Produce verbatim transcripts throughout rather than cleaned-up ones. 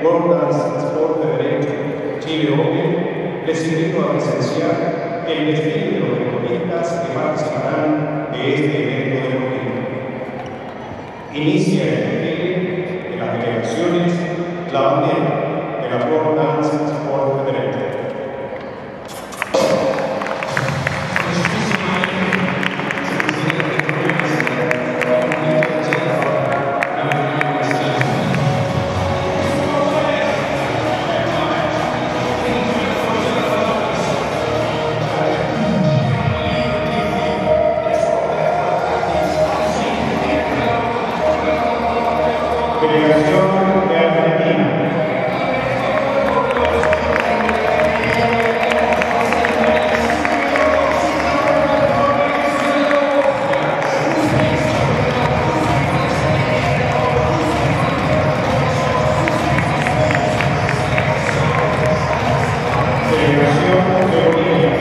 World Dance Sport Federation Chile Open, les invito a presenciar el desfile de los deportistas que participarán de este evento deportivo. Inicia el desfile de las delegaciones la bandera de la World Dance Sport Federation. Delegación de Argentina. Delegación de Bolivia.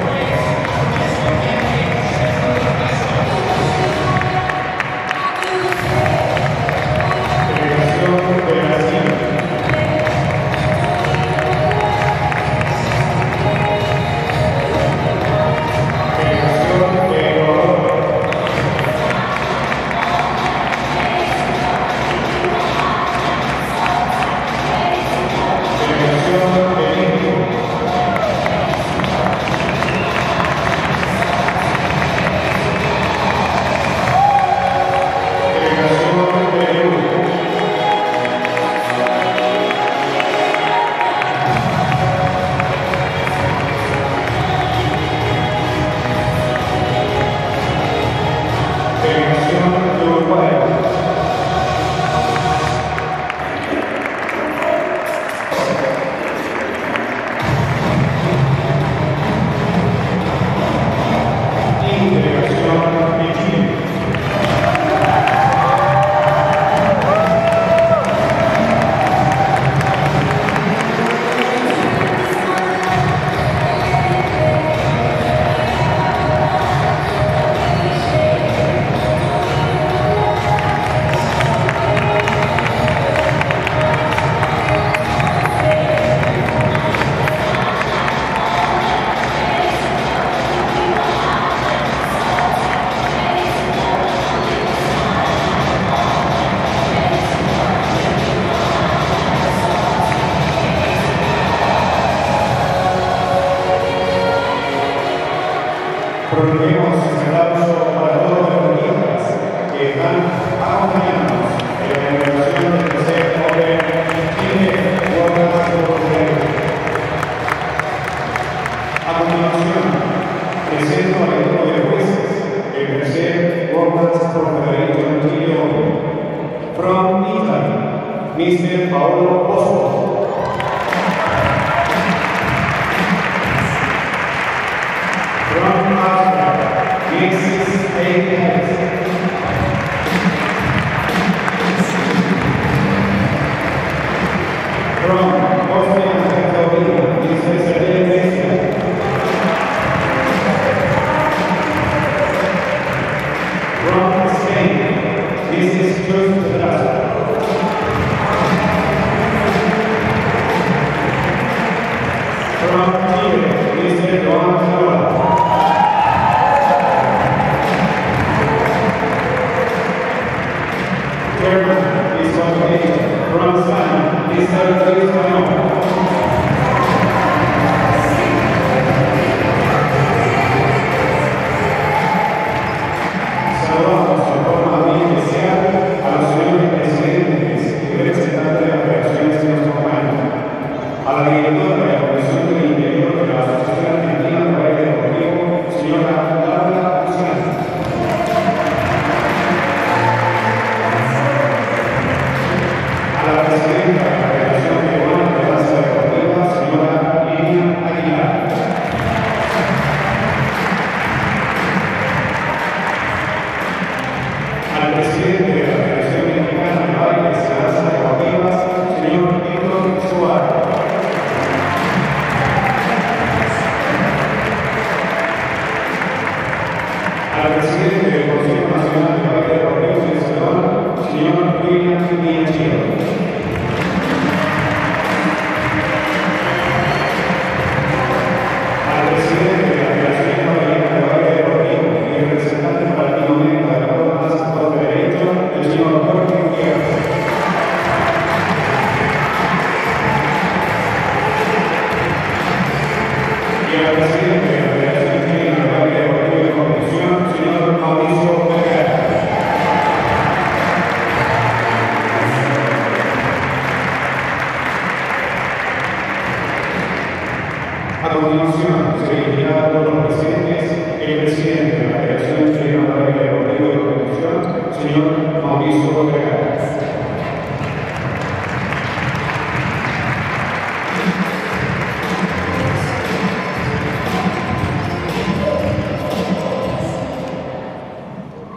Proponemos un aplauso para todos los deportistas que están acompañándonos en la inauguración del tercer Open Chile World Dance Sport Federation. A continuación, presento al equipo de jueces del tercer World Dance Sport Federation Chile Open. From Italy, mister Paolo Bosco. From Austria, Missus Hayes. From Bosnia and Herzegovina, Mister Sergei Messi. From Spain, Missus Cruz Pedraza. From Chile, Mister Juan Flora. German is on from Spain, Mister Luis Manuel. Saludamos de forma muy especial a los señores presidentes y representantes de las federaciones que nos acompañan, a la directora de la Comisión del Interior de la Asociación Argentina de Baile Deportivo, señora Laura Luciano. A la presidenta de la Federación Peruana de Danza Deportiva, señora Lilian Aguilar. Al presidente de la Federación Mexicana de Bailes y Danzas Deportivas, señor Víctor Suárez. Al presidente del Consejo Nacional de Baile Deportivo de Salvador, señor William Díaz.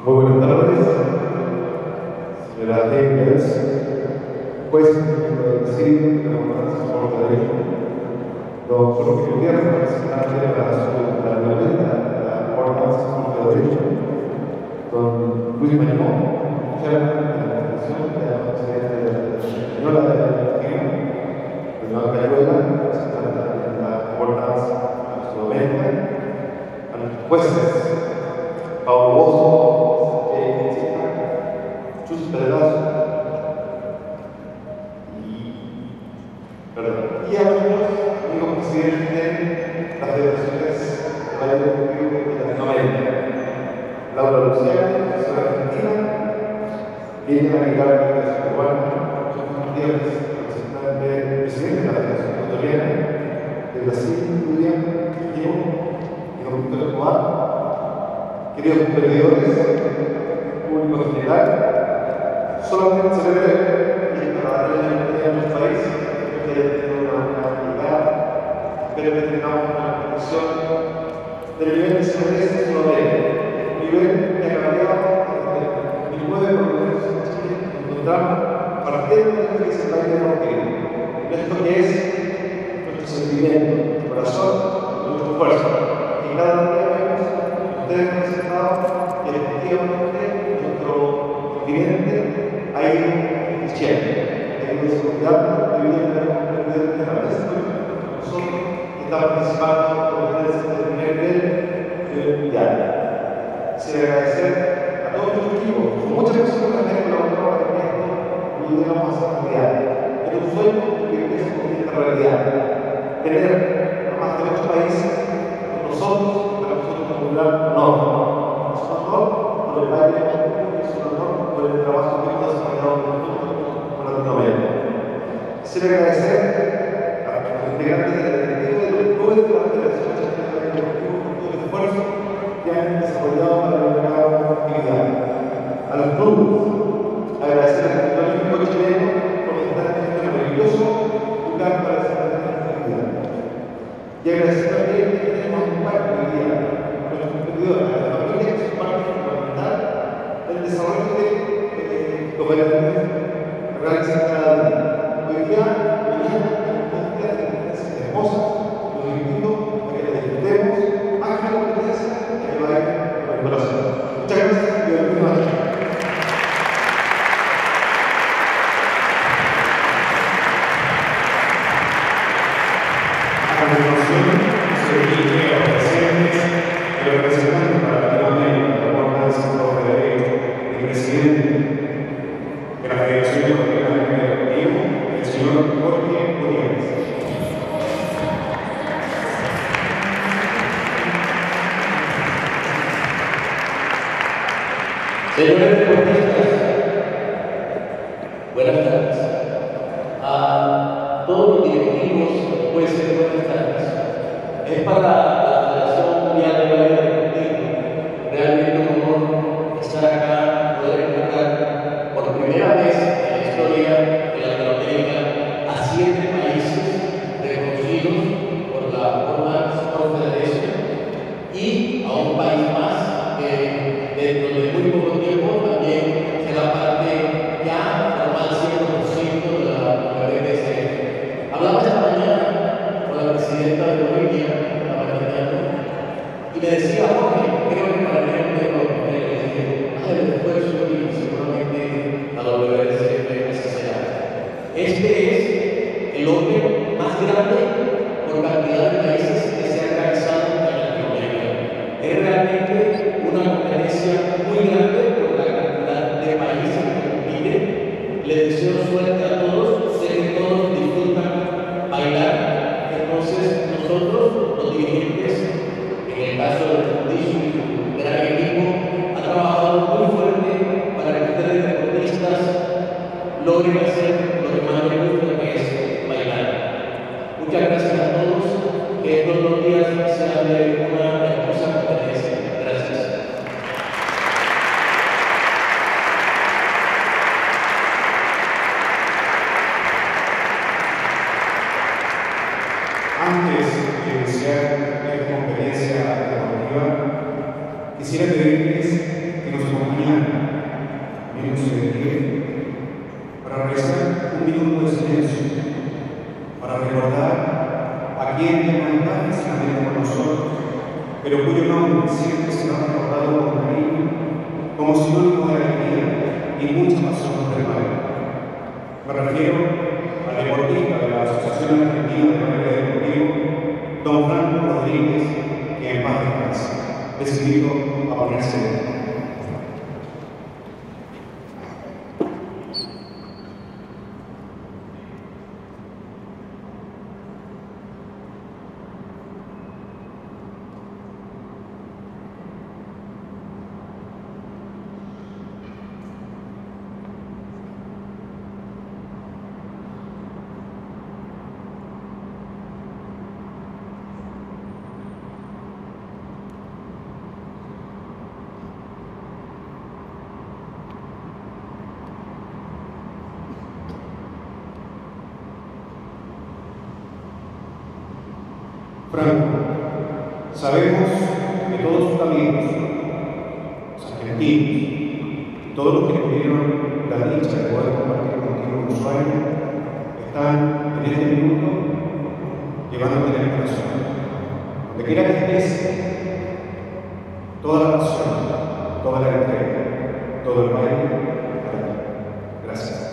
Muy buenas tardes, señora Engels. Pues, decir, por derecho, don Jorge Gutiérrez, representante de la Ciudadanía, la Ordenanza por Derecho, don Luis Mañón, chairman de la Comisión de la Presidencia de la Española de la Argentina, don Cayuela, representante de la Ordenanza Sudamérica, a los jueces, Pablo Bozo, Chus Pedrazo, y a los amigos presidentes de las federaciones de baile de Latinoamérica, Laura Luciano, profesora argentina, Liliana Aguilar, profesora peruana, José Gutiérrez, representante presidente de la Federación Ecuatoriana, de Brasil, Julián, Diego y don Víctor Escobar. Queridos competidores, público general, solamente se debe y para darle la bienvenida a nuestro país, que haya tenido una llegada, espero que tengamos una conexión del nivel de seguridad de Sudamérica, un nivel que ha cambiado desde dos mil nueve cuando en Chile nos encontramos partiendo de esto que es el país deportivo, de esto que es nuestro sentimiento, nuestro corazón, nuestro esfuerzo, y cada día vemos ustedes presentados y efectivamente nuestro continente ha ido creciendo, ha ido desarrollando, evidentemente de la mesa, nosotros que estamos participando en competencias de primer nivel mundial. Quisiera agradecer a todos nuestros equipos, con muchas personas que han colaborado para que esto lo llegamos a hacer realidad. Pero un sueño que empieza con esta realidad, tener a más de ocho países con nosotros, para nosotros como un gran honor. Es un honor por el baile, es un honor por el trabajo que hemos desarrollado con Latinoamérica. Quisiera agradecer a los integrantes de la directiva y de los clubes de la Federación Chilena de Deportivo por todo el esfuerzo que han desarrollado para lograr la actividad. A los clubes, agradecer al Comité Olímpico Chileno por estar en este maravilloso lugar para desarrollar esta actividad. Y agradecer también que tenemos un parque hoy día, a nuestros competidores, a la familia que es parte fundamental del desarrollo de eh, los bailarines que realizan cada día. Hoy día, mañana, tenemos dos días de competencias hermosas. Los invito a que las disfrutemos, más que la competencia, a que bailen con el corazón. Muchas gracias y bienvenidos a Chile. A continuación, se dirige a los presidentes y los representantes para Latinoamérica, la Ordenanza por Derecho y presidente de la Federación Ecuatoriana de Deportivo, el señor Jorge Gutiérrez. Señores deportistas, buenas tardes. A todos los directivos, jueces, buenas tardes. Es para la Federación Mundial de Baile Deportivo realmente un honor estar acá, poder encontrar por primera vez en la historia de Latinoamérica a siete países reconocidos por la World Sport Federation y a un país más que dentro de muy poco tiempo también será parte ya formal cien por ciento de la W B C. Hablaba esta mañana con la presidenta de Bolivia, la mañana Me refiero al deportista de la Asociación Argentina de Baile Deportivo, don Franco Rodríguez, que en paz descanse. Les invito a ponerse de pie. Franco, sabemos que todos sus amigos, los argentinos, todos los que tuvieron la dicha de poder compartir contigo un sueño, están en este minuto llevándote en el corazón. Donde quiera que estés, toda la pasión, toda la entrega, todo el baile para ti. Gracias.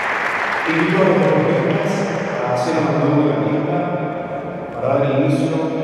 Invito a los profesionales a hacer un nuevo de la pista para dar inicio